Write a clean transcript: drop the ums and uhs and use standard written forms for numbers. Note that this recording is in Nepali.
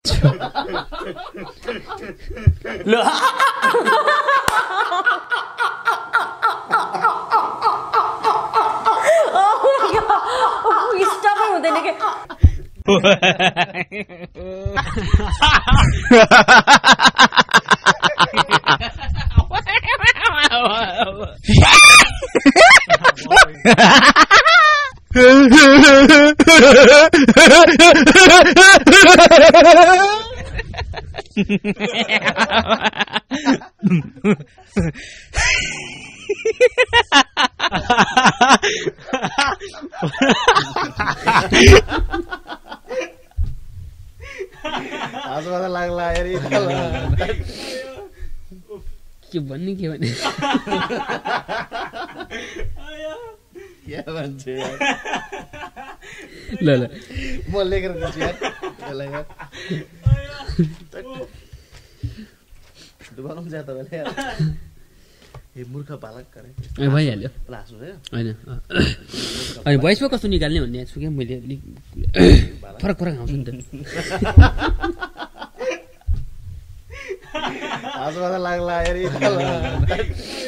ल स्टपै हुँदैन के आजमा लाग्ला हेरी के भन्ने के भन्छ यार ल ल म लेखेर दिन्छु यार यसलाई यार दुबारा जात भने यार ए मूर्ख बालक करे भइहाल्यो लासु है हैन अनि भोइसमा कस्तो निकाल्ने भन्ने छु के मैले फरक फरक आउँछ नि त आजमा लाग्ला हेरी